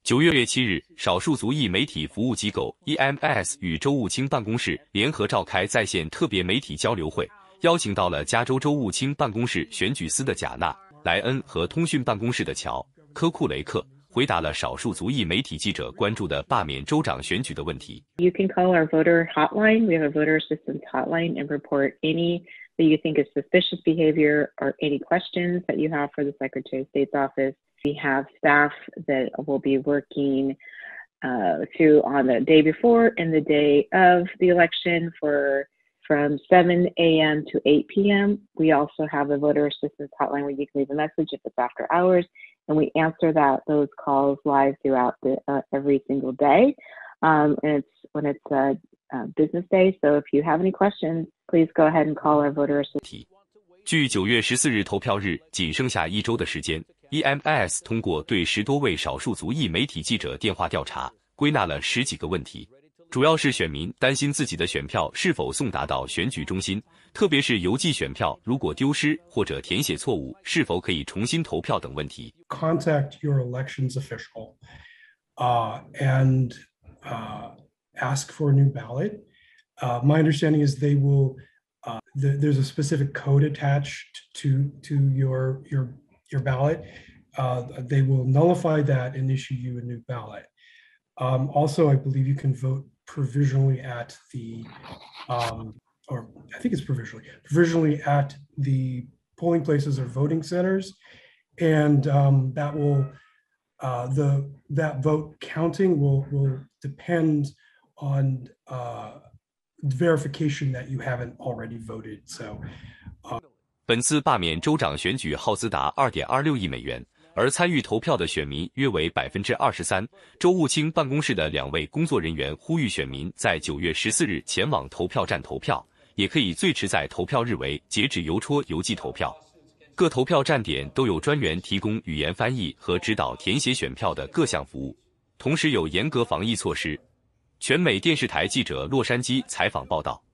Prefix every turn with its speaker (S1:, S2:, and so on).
S1: 9月7日，少数族裔媒体服务机构 EMS 与州务卿办公室联合召开在线特别媒体交流会，邀请到了加州州务卿办公室选举司的贾纳·莱恩和通讯办公室的乔·科库雷克，回答了少数族裔媒体记者关注的罢免州长选举的问题。
S2: You can call our voter hotline. We have a voter assistance hotline and report any that you think is suspicious behavior or any questions that you have for the Secretary of State's office. We have staff that will be working through on the day before and the day of the election from 7 a.m. to 8 p.m. We also have a voter assistance hotline where you can leave a message if it's after hours, and we answer those calls live throughout every single day. And it's when it's a business day. So if you have any questions, please go ahead and call our voter assistance.
S1: 距9月14日投票日仅剩下1周的时间 ，EMS 通过对10多位少数族裔媒体记者电话调查，归纳了10几个问题，主要是选民担心自己的选票是否送达到选举中心，特别是邮寄选票如果丢失或者填写错误，是否可以重新投票等问题。
S3: Contact your elections official and ask for a new ballot. My understanding is they will. There's a specific code attached to your ballot. They will nullify that and issue you a new ballot. Also, I believe you can vote provisionally at the, or I think it's provisionally at the polling places or voting centers, and that will that vote counting will depend on verification that you haven't already voted. So,
S1: 本次罢免州长选举耗资达2.26亿美元，而参与投票的选民约为23%。州务卿办公室的2位工作人员呼吁选民在9月14日前往投票站投票，也可以最迟在投票日为截止邮戳邮寄投票。各投票站点都有专员提供语言翻译和指导填写选票的各项服务，同时有严格防疫措施。全美电视台记者洛杉矶采访报道。